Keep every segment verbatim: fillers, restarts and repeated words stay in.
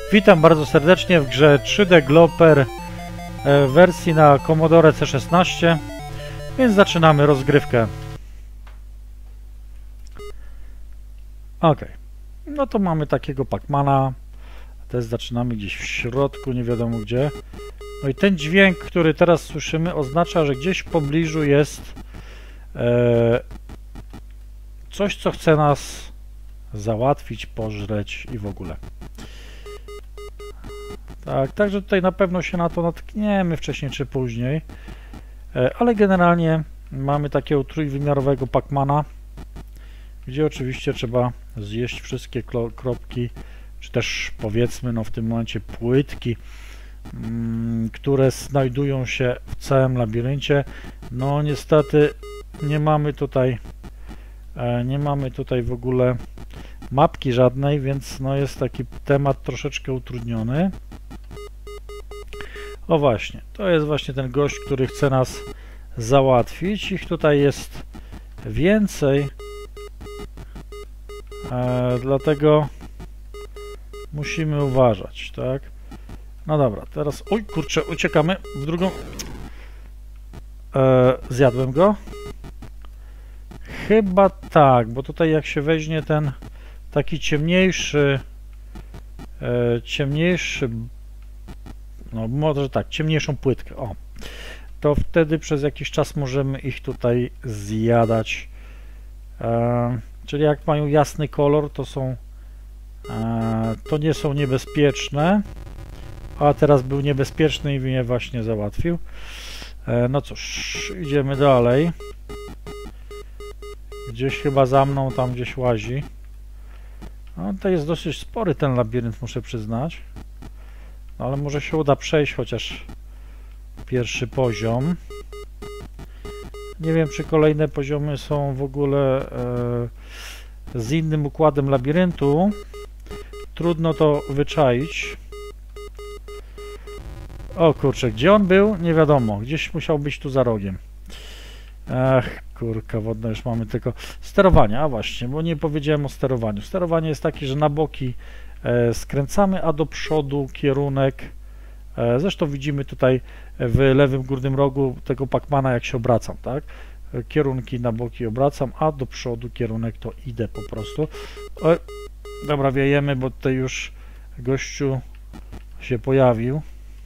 Witam bardzo serdecznie w grze trzy D Glopper w wersji na Commodore C szesnaście, więc zaczynamy rozgrywkę. Ok, no to mamy takiego Pacmana, też zaczynamy gdzieś w środku, nie wiadomo gdzie. No i ten dźwięk, który teraz słyszymy, oznacza, że gdzieś w pobliżu jest e, coś, co chce nas załatwić, pożreć i w ogóle. Tak, także tutaj na pewno się na to natkniemy wcześniej czy później, e, ale generalnie mamy takiego trójwymiarowego Pacmana, gdzie oczywiście trzeba zjeść wszystkie kropki, czy też powiedzmy no w tym momencie płytki, mm, które znajdują się w całym labiryncie. No niestety nie mamy tutaj e, nie mamy tutaj w ogóle mapki żadnej, więc no jest taki temat troszeczkę utrudniony. O właśnie, to jest właśnie ten gość, który chce nas załatwić. Ich tutaj jest więcej, e, dlatego musimy uważać, tak? No dobra, teraz, oj kurczę, uciekamy w drugą. E, zjadłem go? Chyba tak, bo tutaj jak się weźmie ten taki ciemniejszy, e, ciemniejszy, no może tak, ciemniejszą płytkę, o, to wtedy przez jakiś czas możemy ich tutaj zjadać. E, czyli jak mają jasny kolor, to są, e, to nie są niebezpieczne, a teraz był niebezpieczny i mnie właśnie załatwił. E, no cóż, idziemy dalej. Gdzieś chyba za mną, tam gdzieś łazi. No, to jest dosyć spory ten labirynt, muszę przyznać. No, ale może się uda przejść chociaż pierwszy poziom. Nie wiem, czy kolejne poziomy są w ogóle e, z innym układem labiryntu. Trudno to wyczaić. O kurczę, gdzie on był? Nie wiadomo. Gdzieś musiał być tu za rogiem. Ach, kurka wodna, już mamy tylko sterowanie. A właśnie, bo nie powiedziałem o sterowaniu. Sterowanie jest takie, że na boki e, skręcamy, a do przodu kierunek. E, zresztą widzimy tutaj w lewym górnym rogu tego Pacmana, jak się obracam, tak? E, kierunki na boki obracam, a do przodu kierunek to idę po prostu. O, dobra, wiejemy, bo tutaj już gościu się pojawił.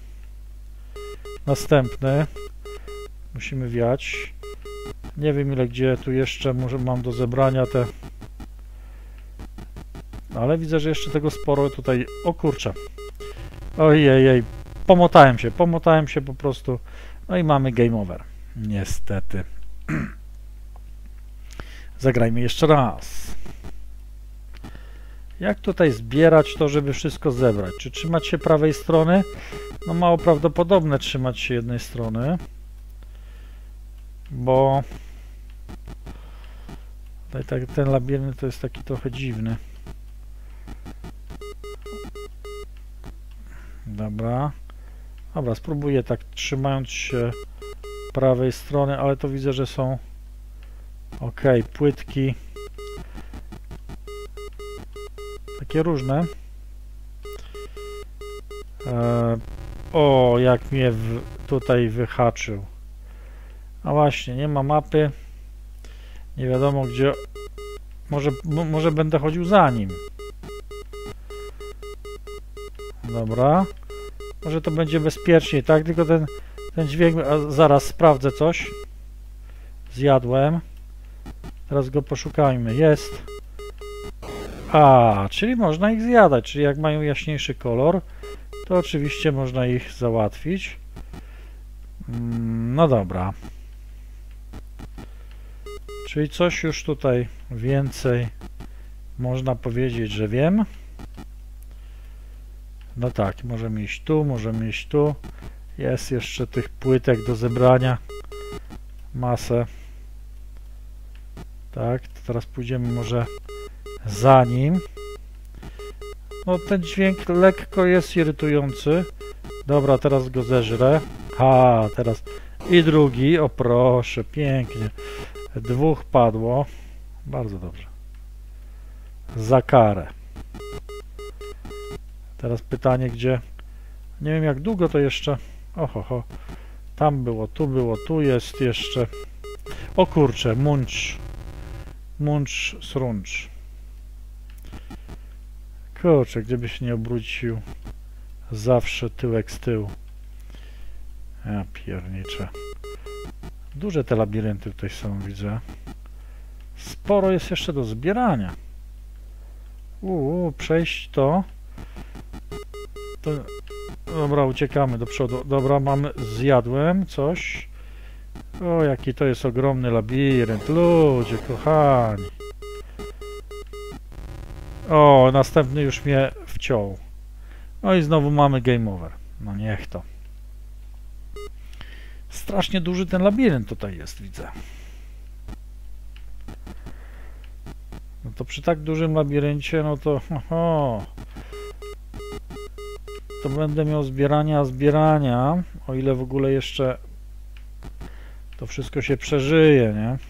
Następny. Musimy wiać. Nie wiem ile gdzie tu jeszcze może mam do zebrania te, ale widzę, że jeszcze tego sporo tutaj. O kurczę, ojej, pomotałem się, pomotałem się po prostu. No i mamy game over, niestety. Zagrajmy jeszcze raz. Jak tutaj zbierać to, żeby wszystko zebrać? Czy trzymać się prawej strony? No mało prawdopodobne trzymać się jednej strony, bo tutaj tak, ten labirynt to jest taki trochę dziwny. Dobra. Dobra, spróbuję tak trzymając się prawej strony, ale to widzę, że są ok, płytki takie różne. E, o, jak mnie w, tutaj wyhaczył. A właśnie, nie ma mapy. Nie wiadomo gdzie. Może, może będę chodził za nim. Dobra. Może to będzie bezpieczniej, tak? Tylko ten, ten dźwięk... A zaraz sprawdzę coś. Zjadłem. Teraz go poszukajmy. Jest. A, czyli można ich zjadać. Czyli jak mają jaśniejszy kolor, to oczywiście można ich załatwić. No dobra. Czyli coś już tutaj więcej można powiedzieć, że wiem. No tak, możemy iść tu, możemy iść tu. Jest jeszcze tych płytek do zebrania masę. Tak, to teraz pójdziemy może za nim. No ten dźwięk lekko jest irytujący. Dobra, teraz go zeżrę. A, teraz i drugi, o proszę, pięknie. Dwóch padło. Bardzo dobrze. Za karę. Teraz pytanie, gdzie... Nie wiem jak długo to jeszcze... Oho, ho. Tam było, tu było, tu jest jeszcze... O kurczę, muncz. Muncz, sruncz. Kurczę, gdyby się nie obrócił. Zawsze tyłek z tyłu. Ja pierniczę. Duże te labirynty tutaj są, widzę. Sporo jest jeszcze do zbierania. Uuu, przejść to. to. Dobra, uciekamy do przodu. Dobra, mamy, zjadłem coś. O, jaki to jest ogromny labirynt. Ludzie, kochani. O, następny już mnie wciął. No i znowu mamy game over. No niech to. Strasznie duży ten labirynt tutaj jest, widzę. No to przy tak dużym labiryncie, no to... Oho, to będę miał zbierania, zbierania, o ile w ogóle jeszcze to wszystko się przeżyje, nie?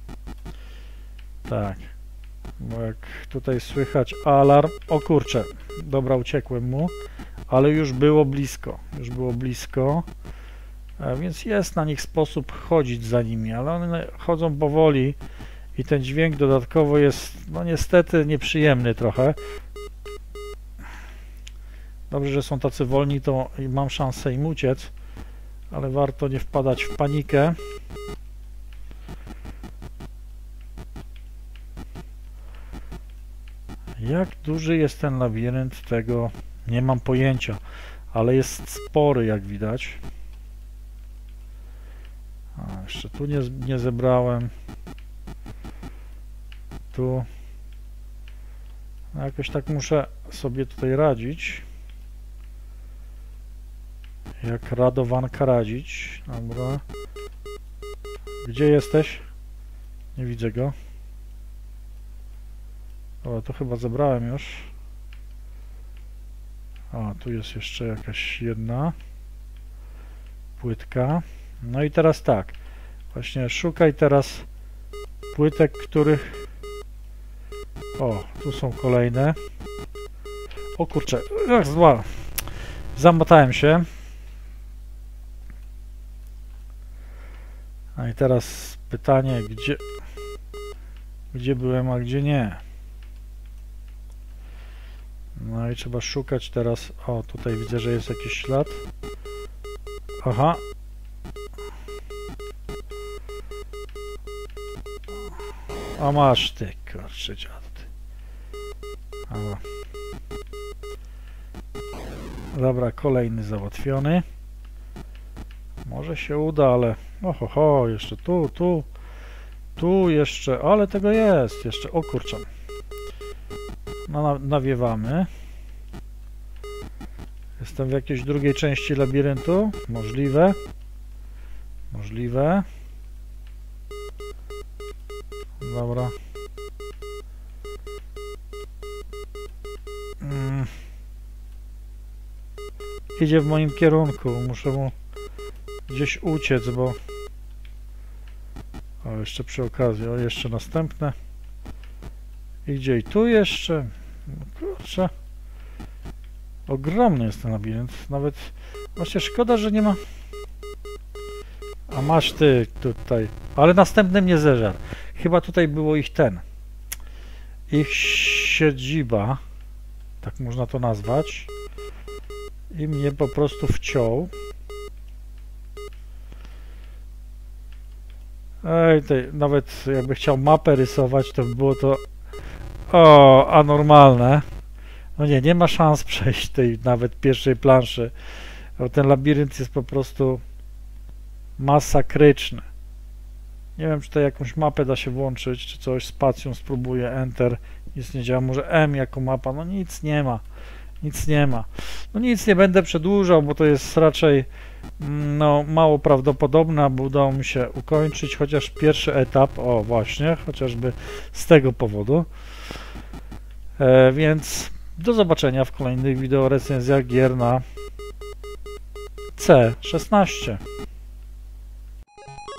Tak. Bo jak tutaj słychać alarm... O kurczę, dobra, uciekłem mu, ale już było blisko, już było blisko, a więc jest na nich sposób chodzić za nimi, ale one chodzą powoli i ten dźwięk dodatkowo jest, no niestety, nieprzyjemny trochę. Dobrze, że są tacy wolni, to mam szansę im uciec, ale warto nie wpadać w panikę. Jak duży jest ten labirynt, tego nie mam pojęcia, ale jest spory, jak widać. A, jeszcze tu nie, nie zebrałem. Tu. No, jakoś tak muszę sobie tutaj radzić. Jak radowanka radzić. Dobra. Gdzie jesteś? Nie widzę go. O, to chyba zebrałem już. A, tu jest jeszcze jakaś jedna płytka. No i teraz tak. Właśnie szukaj teraz płytek, których... O, tu są kolejne. O kurczę, ach, zła. Zamotałem się. A i teraz pytanie, gdzie... Gdzie byłem, a gdzie nie? No i trzeba szukać teraz. O, tutaj widzę, że jest jakiś ślad. Aha. A masz ty, kurczę dziad. Dobra, kolejny załatwiony. Może się uda, ale... Oho, ho, jeszcze tu, tu. Tu jeszcze, ale tego jest jeszcze. O kurczę. No, nawiewamy. Jestem w jakiejś drugiej części labiryntu. Możliwe. Możliwe. Dobra. Mm. Idzie w moim kierunku. Muszę mu gdzieś uciec, bo... O, jeszcze przy okazji. O, jeszcze następne. Idzie i tu jeszcze. No, kurczę. Ogromny jest ten labirynt. Nawet... Właśnie szkoda, że nie ma... A masz ty tutaj. Ale następny mnie zeżar. Chyba tutaj było ich ten. Ich siedziba. Tak można to nazwać. I mnie po prostu wciął. Ej, tutaj nawet jakby chciał mapę rysować, to by było to... O, anormalne. No nie, nie ma szans przejść tej nawet pierwszej planszy. Bo ten labirynt jest po prostu masakryczny. Nie wiem, czy tutaj jakąś mapę da się włączyć, czy coś, spacją spróbuję, Enter, nic nie działa, może M jako mapa, no nic nie ma, nic nie ma. No nic nie będę przedłużał, bo to jest raczej no mało prawdopodobne, aby udało mi się ukończyć chociaż pierwszy etap, o właśnie, chociażby z tego powodu. E, więc do zobaczenia w kolejnych wideo recenzjach gier na C szesnaście.